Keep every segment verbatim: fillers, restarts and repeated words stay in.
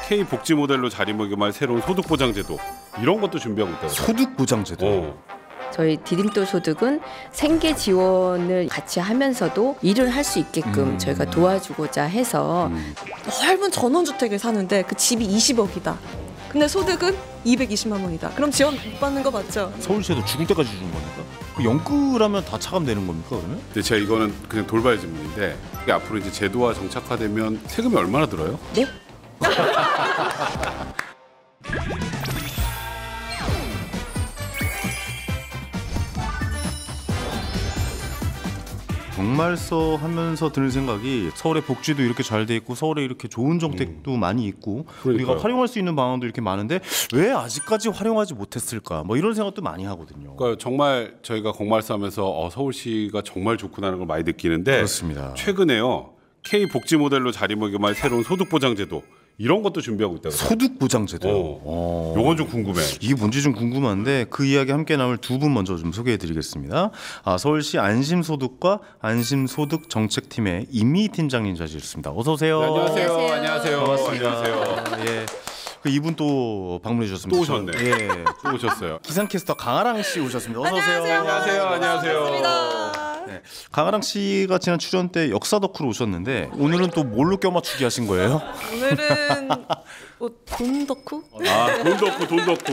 K 복지 모델로 자리매김할 새로운 소득 보장 제도 이런 것도 준비하고 있다고. 소득 보장 제도. 어. 저희 디딤돌 소득은 생계 지원을 같이 하면서도 일을 할 수 있게끔 음. 저희가 도와주고자 해서 음. 넓은 전원주택을 사는데 그 집이 이십억이다. 근데 소득은 이백이십만 원이다. 그럼 지원 못 받는 거 맞죠? 서울시에도 죽을 때까지 주는 겁니까? 영끌하면 다 차감되는 겁니까 그러면? 근데 제가 이거는 그냥 돌발 질문인데 앞으로 이제 제도화 정착화되면 세금이 얼마나 들어요? 네? 정말서 하면서 드는 생각이 서울의 복지도 이렇게 잘 돼 있고 서울에 이렇게 좋은 정책도 음. 많이 있고 그러니까요. 우리가 활용할 수 있는 방안도 이렇게 많은데 왜 아직까지 활용하지 못했을까 뭐 이런 생각도 많이 하거든요. 그러니까 정말 저희가 공말서 하면서 어, 서울시가 정말 좋구나라는 걸 많이 느끼는데 그렇습니다. 최근에요 K 복지 모델로 자리매김할 새로운 소득 보장 제도 이런 것도 준비하고 있다고. 소득 보장 제도. 어. 요건 좀 궁금해. 이게 뭔지 좀 궁금한데 그 이야기 함께 나눌 두 분 먼저 좀 소개해드리겠습니다. 아, 서울시 안심소득과 안심소득 정책팀의 임미 팀장님 자리했습니다. 어서 오세요. 네, 안녕하세요. 안녕하세요. 안녕하세요. 반갑습니다. 안녕하세요. 예. 그 이분 또 방문해 주셨습니다. 또 오셨네. 예. 또 오셨어요. 기상캐스터 강아랑 씨 오셨습니다. 어서 오세요. 안녕하세요. 안녕하세요. 반갑습니다. 네. 강아랑 씨가 지난 출연 때 역사 덕후로 오셨는데 오늘은 또 뭘로 껴맞추기 하신 거예요? 오늘은 뭐 돈 덕후? 아, 돈 덕후, 돈 덕후.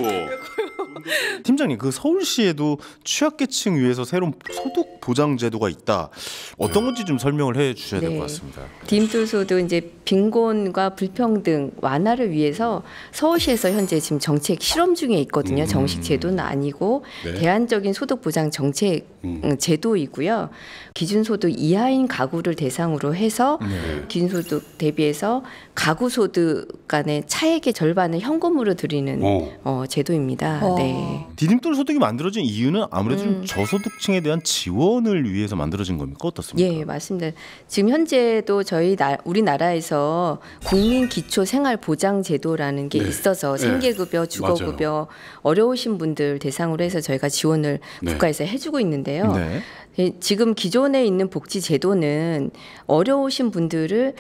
팀장님, 그 서울시에도 취약계층 위해서 새로운 소득 보장 제도가 있다. 어떤 건지 좀 설명을 해 주셔야 될 것 네. 같습니다. 디딤돌 소득 이제 빈곤과 불평등 완화를 위해서 서울시에서 현재 지금 정책 실험 중에 있거든요. 음. 정식 제도는 아니고 네. 대안적인 소득 보장 정책 음. 제도이고요. 기준소득 이하인 가구를 대상으로 해서 네. 기준소득 대비해서 가구 소득 간의 차액의 절반을 현금으로 드리는 어. 어, 제도입니다. 어. 네. 디딤돌 소득이 만들어진 이유는 아무래도 음. 좀 저소득층에 대한 지원을 위해서 만들어진 겁니까? 어떻습니까? 예, 맞습니다. 지금 현재도 저희 나, 우리나라에서 국민 기초 생활 보장 제도라는 게 네. 있어서 네. 생계급여, 주거급여 맞아요. 어려우신 분들 대상으로 해서 저희가 지원을 네. 국가에서 해주고 있는데요. 네. 예, 지금 기존에 있는 복지 제도는 어려우신 분들을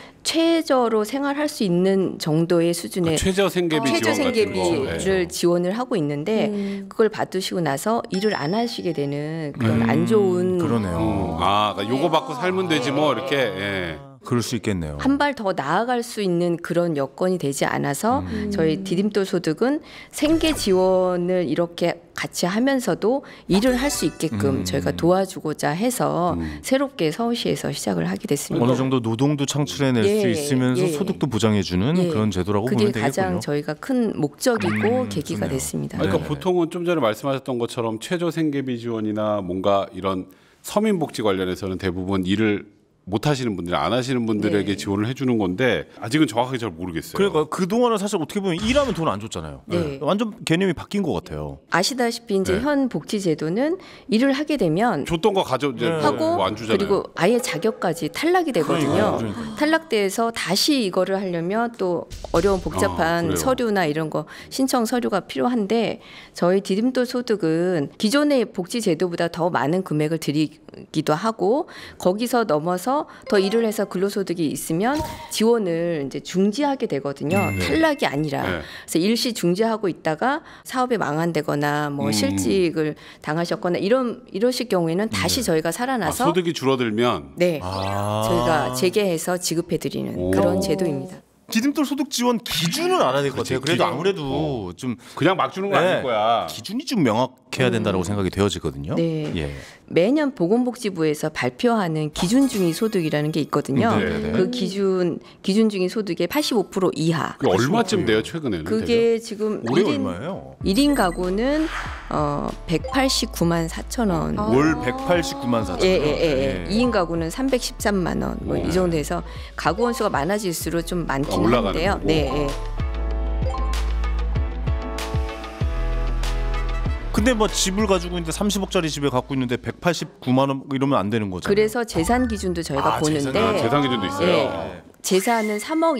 최저로 생활할 수 있는 정도의 수준의 그 최저 생계비 최저 지원 같은 거. 생계비를 네. 지원을 하고 있는데 음. 그걸 받으시고 나서 일을 안 하시게 되는 그런 음, 안 좋은 그러네요. 음. 아, 그러니까 요거 받고 살면 되지 뭐 이렇게. 예. 그럴 수 있겠네요. 한 발 더 나아갈 수 있는 그런 여건이 되지 않아서 음. 저희 디딤돌 소득은 생계 지원을 이렇게 같이 하면서도 일을 할 수 있게끔 음. 저희가 도와주고자 해서 음. 새롭게 서울시에서 시작을 하게 됐습니다. 어느 정도 노동도 창출해낼 예, 수 있으면서 예. 소득도 보장해주는 예. 그런 제도라고 그게 보면 되겠군요. 가장 저희가 큰 목적이고 음, 계기가 좋네요. 됐습니다. 그러니까 네. 보통은 좀 전에 말씀하셨던 것처럼 최저 생계비 지원이나 뭔가 이런 서민복지 관련해서는 대부분 일을 못 하시는 분들, 안 하시는 분들에게 네. 지원을 해주는 건데 아직은 정확하게 잘 모르겠어요. 그러니까 그 동안은 사실 어떻게 보면 일하면 돈 안 줬잖아요. 네. 완전 개념이 바뀐 것 같아요. 아시다시피 이제 네. 현 복지 제도는 일을 하게 되면 줬던 거 가져 이제 네. 하고 뭐안 주잖아요. 그리고 아예 자격까지 탈락이 되거든요. 그러니까요, 그러니까요. 탈락돼서 다시 이거를 하려면 또 어려운 아, 복잡한 그래요? 서류나 이런 거 신청 서류가 필요한데 저희 디딤돌 소득은 기존의 복지 제도보다 더 많은 금액을 드리기도 하고 거기서 넘어서 더 일을 해서 근로소득이 있으면 지원을 이제 중지하게 되거든요. 음, 네. 탈락이 아니라. 네. 그래서 일시 중지하고 있다가 사업이 망한다거나 뭐 음. 실직을 당하셨거나 이런 이러실 경우에는 다시 저희가 아, 살아나서 소득이 줄어들면 네. 아. 저희가 재개해서 지급해 드리는 오. 그런 제도입니다. 디딤돌 소득 지원 기준을 알아야 될 것 같아요. 그치, 그래도 기준. 아무래도 좀 그냥 막 주는 거 네. 아닐 거야. 기준이 좀 명확해야 된다고 생각이 되어지거든요. 네. 예. 매년 보건복지부에서 발표하는 기준 중위 소득이라는 게 있거든요. 네, 네. 그 기준 기준 중위 소득의 팔십오 퍼센트 이하. 그게 얼마쯤 돼요 최근에는? 그게 지금 올해 일 인 얼마예요? 일 인 가구는 어 백팔십구만 사천 원. 아. 월 백팔십구만 사천 원. 예, 예, 예. 이 인 가구는 삼백십삼만 원. 뭐 오. 이 정도 해서 가구 원수가 많아질수록 좀 많긴 아, 올라가는 한데요. 거고. 네. 예. 근데 뭐 집을 가지고 있는데 삼십억짜리 집에 갖고 있는데 백팔십구만 원 이러면 안 되는 거잖아요. 그래서 재산 기준도 저희가 아, 보는데 재산, 아, 재산 기준도 있어요. 예. 재산은 삼억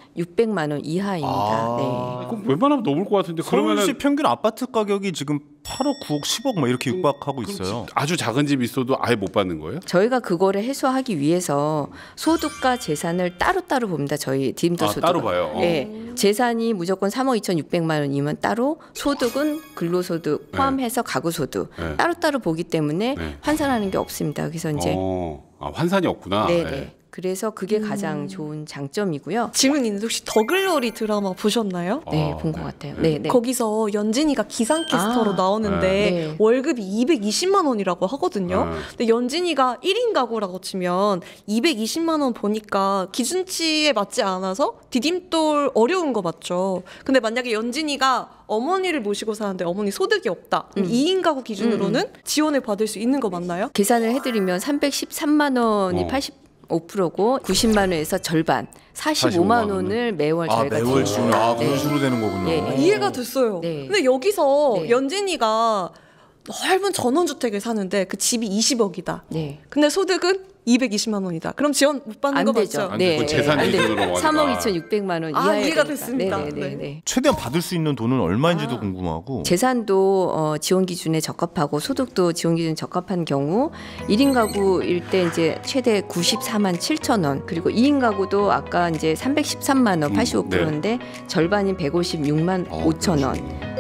이천육백만 원 이하입니다. 아. 네. 그럼 웬만하면 넘을 것 같은데 서울시 그러면은 평균 아파트 가격이 지금 팔억, 구억, 십억 막 이렇게 육박하고 있어요. 아주 작은 집 있어도 아예 못 받는 거예요? 저희가 그거를 해소하기 위해서 소득과 재산을 따로따로 봅니다. 저희 디딤돌 아, 소득. 따로 봐요? 어. 네. 재산이 무조건 삼억 이천육백만 원이면 따로, 소득은 근로소득 포함해서 가구소득 네. 따로따로 보기 때문에 네. 환산하는 게 없습니다. 그래서 이제 어. 아, 환산이 없구나. 네네. 네. 그래서 그게 가장 좋은 장점이고요. 질문 있는데 혹시 더글로리 드라마 보셨나요? 네, 아, 본 것 네. 같아요. 네, 네. 거기서 연진이가 기상캐스터로 아, 나오는데 네. 월급이 이백이십만 원이라고 하거든요. 네. 근데 연진이가 일 인 가구라고 치면 이백이십만 원 보니까 기준치에 맞지 않아서 디딤돌 어려운 거 맞죠? 근데 만약에 연진이가 어머니를 모시고 사는데 어머니 소득이 없다. 그럼 음. 이 인 가구 기준으로는 음, 지원을 받을 수 있는 거 맞나요? 계산을 해드리면 삼백십삼만 원이 어. 팔십오 퍼센트고 구십만 원에서 절반 사십오만 원을 매월 아 저희가 매월 지원을 지원. 아 그런 네. 식으로 되는 거군요. 예, 아, 예. 이해가 됐어요. 네. 근데 여기서 네. 연진이가 넓은 전원주택을 사는데 그 집이 이십억이다. 네. 근데 소득은 이백이십만 원이다. 그럼 지원 못 받는 안 거 되죠. 맞죠? 안 네. 되고 재산 안 기준으로 되죠. 하니까. 삼억 이천육백만 원 아, 이하여야 이해가 되니까. 됐습니다. 네, 네, 네, 네. 네. 최대한 받을 수 있는 돈은 얼마인지도 아. 궁금하고. 재산도 어, 지원 기준에 적합하고 소득도 지원 기준에 적합한 경우 일 인 가구일 때 이제 최대 구십사만 칠천 원 그리고 이 인 가구도 아까 이제 삼백십삼만 원 음, 팔십오 퍼센트인데 절반인 백오십육만 어, 오천 원.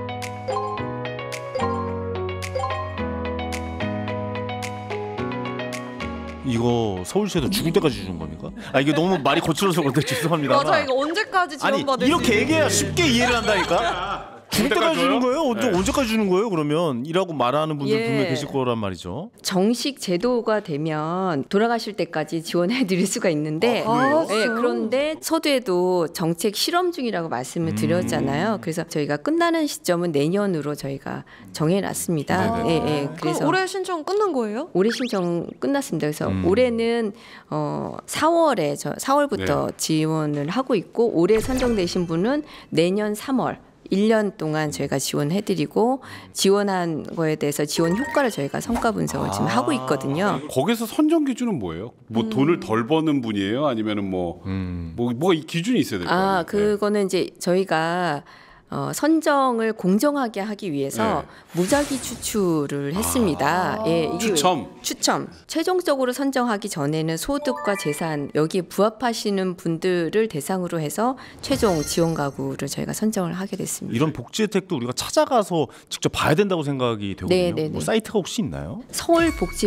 이거 서울시에서 죽을 때까지 주는 겁니까? 아 이게 너무 말이 거칠어서 그런데 죄송합니다. 맞아, 이거 언제까지 아니 지원받을 수 이렇게 있는 얘기해야 건지. 쉽게 이해를 한다니까. 죽을 때까지 주는 거예요? 언제 언제까지 주는 거예요? 그러면 이라고 말하는 분들 예. 분명 계실 거란 말이죠. 정식 제도가 되면 돌아가실 때까지 지원해 드릴 수가 있는데 아, 네, 그래요? 그런데 서두에도 정책 실험 중이라고 말씀을 드렸잖아요. 그래서 저희가 끝나는 시점은 내년으로 저희가 정해놨습니다. 네네. 예, 예. 그럼 그래서 올해 신청 끝난 거예요? 올해 신청 끝났습니다. 그래서 음. 올해는 어 사월에 저 사월부터 네. 지원을 하고 있고 올해 선정되신 분은 내년 삼월 일 년 동안 저희가 지원해드리고 지원한 거에 대해서 지원 효과를 저희가 성과 분석을 지금 하고 있거든요. 거기서 선정 기준은 뭐예요? 뭐 돈을 덜 버는 분이에요? 아니면은 뭐, 음. 뭐 뭐가 이 기준이 있어야 될 거 아니에요? 아, 그거는 이제 저희가 어, 선정을 공정하게 하기 위해서 무작위 추출을 했습니다. 예, 이게 추첨. 추첨. 최종적으로 선정하기 전에는 소득과 재산 여기에 부합하시는 분들을 대상으로 해서 최종 지원 가구를 저희가 선정을 하게 됐습니다. 이런 복지 혜택도 우리가 찾아가서 직접 봐야 된다고 생각이 되거든요. 네, 네, 뭐 네. 사이트가 혹시 있나요? 서울 복지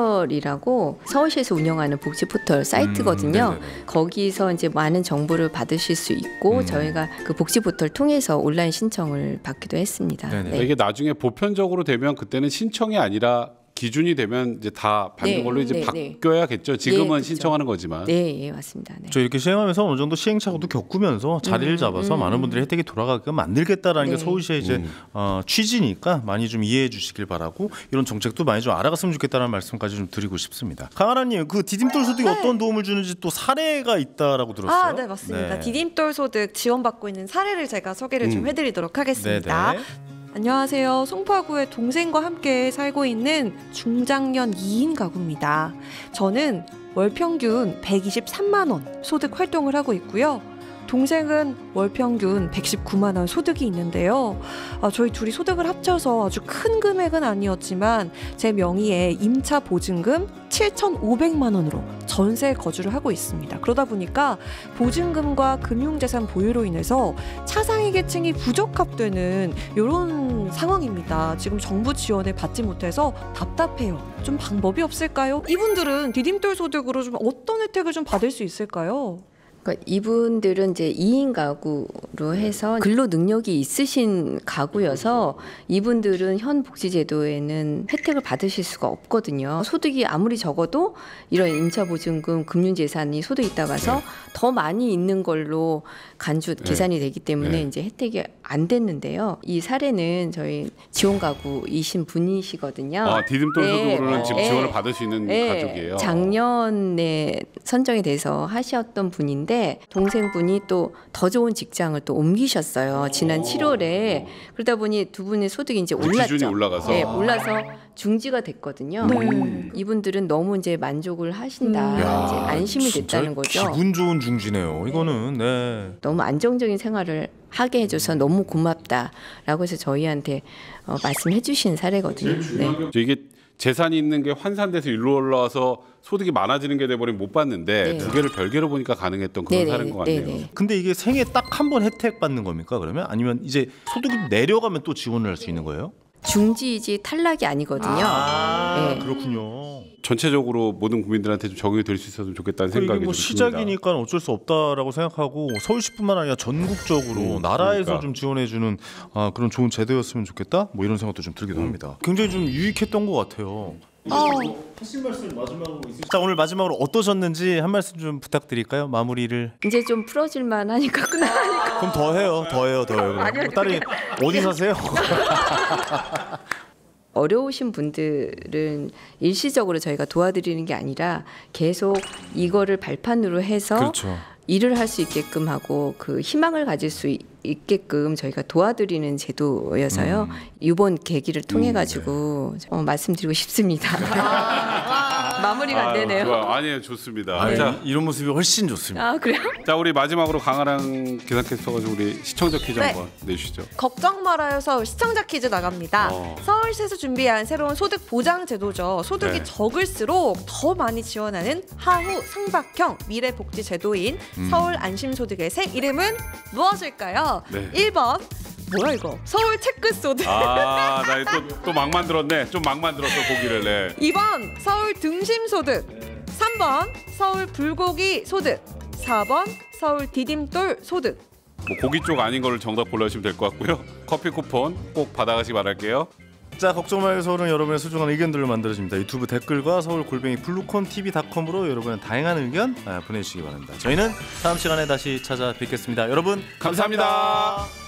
포털이라고 서울시에서 운영하는 복지 포털 사이트거든요. 음, 네네네. 거기서 이제 많은 정보를 받으실 수 있고 음. 저희가 그 복지 포털 통해서 온라인 신청을 받기도 했습니다. 네네. 네. 이게 나중에 보편적으로 되면 그때는 신청이 아니라 기준이 되면 이제 다 받는 네, 걸로 이제 네, 네. 바뀌어야겠죠. 지금은 네, 그렇죠. 신청하는 거지만. 네, 예, 맞습니다. 네. 저 이렇게 시행하면서 어느 정도 시행착오도 겪으면서 자리를 잡아서 음. 많은 분들이 혜택이 돌아가게끔 만들겠다라는 게 네. 서울시의 이제 음. 어, 취지니까 많이 좀 이해해 주시길 바라고 이런 정책도 많이 좀 알아갔으면 좋겠다는 말씀까지 좀 드리고 싶습니다. 강하나님, 그 디딤돌 소득이 네. 어떤 도움을 주는지 또 사례가 있다라고 들었어요. 아, 네, 맞습니다. 네. 디딤돌 소득 지원받고 있는 사례를 제가 소개를 좀 음. 해드리도록 하겠습니다. 네네. 안녕하세요. 송파구의 동생과 함께 살고 있는 중장년 이 인 가구입니다. 저는 월 평균 백이십삼만 원 소득 활동을 하고 있고요. 동생은 월 평균 백십구만 원 소득이 있는데요. 아, 저희 둘이 소득을 합쳐서 아주 큰 금액은 아니었지만 제 명의의 임차 보증금 칠천오백만 원으로 전세 거주를 하고 있습니다. 그러다 보니까 보증금과 금융재산 보유로 인해서 차상위 계층이 부적합되는 이런 상황입니다. 지금 정부 지원을 받지 못해서 답답해요. 좀 방법이 없을까요? 이분들은 디딤돌 소득으로 좀 어떤 혜택을 좀 받을 수 있을까요? 그러니까 이분들은 이제 이 인 가구로 해서 근로 능력이 있으신 가구여서 이분들은 현 복지제도에는 혜택을 받으실 수가 없거든요. 소득이 아무리 적어도 이런 임차보증금, 금융재산이 소득이 있다 봐서 더 많이 있는 걸로 간주 계산이 되기 때문에 네. 이제 혜택이 안 됐는데요. 이 사례는 저희 지원 가구이신 분이시거든요. 아, 디딤돌 네. 소득으로는 지금 네. 지원을 받을 수 있는 네, 가족이에요. 작년에 선정이 돼서 하셨던 분인데 동생분이 또 더 좋은 직장을 또 옮기셨어요. 지난 칠월에. 그러다 보니 두 분의 소득이 이제 그 올랐죠. 기준이 올라가서. 네, 올라서 중지가 됐거든요. 네. 이분들은 너무 이제 만족을 하신다. 음. 야, 이제 안심이 진짜 됐다는 거죠. 기분 좋은 중지네요. 이거는 네. 너무 안정적인 생활을 하게 해줘서 너무 고맙다라고 해서 저희한테 어, 말씀해 주신 사례거든요. 네. 이게 재산이 있는 게 환산돼서 일로 올라와서 소득이 많아지는 게 돼버리면 못 받는데 네. 두 개를 별개로 보니까 가능했던 그런 네네, 사례인 것 같네요. 네네. 근데 이게 생애 딱 한 번 혜택 받는 겁니까? 그러면 아니면 이제 소득이 내려가면 또 지원을 할 수 있는 거예요? 중지이지 탈락이 아니거든요. 아, 네. 그렇군요. 전체적으로 모든 국민들한테 좀 적용이 될 수 있었으면 좋겠다는 그리고 생각이 이게 뭐 좀 듭니다. 시작이니까 어쩔 수 없다라고 생각하고 서울시뿐만 아니라 전국적으로 음, 나라에서 그러니까. 좀 지원해주는 아, 그런 좋은 제도였으면 좋겠다. 뭐 이런 생각도 좀 들기도 합니다. 굉장히 좀 유익했던 것 같아요. 하실 말씀 마지막으로 있으시죠? 자, 오늘 마지막으로 어떠셨는지 한 말씀 좀 부탁드릴까요? 마무리를. 이제 좀 풀어질만 하니까 끝나니까. 그럼 더 해요, 더 해요, 더 해요. 아니요, 아니요. 딸이 어디 사세요? 어려우신 분들은 일시적으로 저희가 도와드리는 게 아니라 계속 이거를 발판으로 해서 그렇죠. 일을 할 수 있게끔 하고 그 희망을 가질 수 있- 있게끔 저희가 도와드리는 제도여서요. 음. 이번 계기를 통해 가지고 어, 말씀드리고 싶습니다. 마무리가 안 아유, 되네요. 좋아요. 아니에요, 좋습니다. 아, 자, 이런 모습이 훨씬 좋습니다. 아 그래요? 자, 우리 마지막으로 강아랑 기상캐스터가 좀 우리 시청자 퀴즈 네. 한번 내주시죠. 걱정 말아요 서울 시청자 퀴즈 나갑니다. 어. 서울시에서 준비한 새로운 소득 보장 제도죠. 소득이 네. 적을수록 더 많이 지원하는 하후 상박형 미래복지 제도인 음. 서울 안심소득의 새 이름은 무엇일까요? 네. 일 번 뭐야 이거? 서울 체크 소득. 아, 나또또 막 만들었네. 좀 막 만들었어 보기를. 네. 이 번 서울 등심 소득. 삼 번 서울 불고기 소득. 사 번 서울 디딤돌 소득. 뭐 고기 쪽 아닌 거를 정답 골라주시면 될 것 같고요. 커피 쿠폰 꼭 받아가시기 바랄게요. 자, 걱정 말고 서울은 여러분의 소중한 의견들로 만들어집니다. 유튜브 댓글과 서울 골뱅이 블루콘 티비닷컴으로 여러분의 다양한 의견 아, 보내주시기 바랍니다. 저희는 다음 시간에 다시 찾아뵙겠습니다. 여러분 감사합니다. 감사합니다.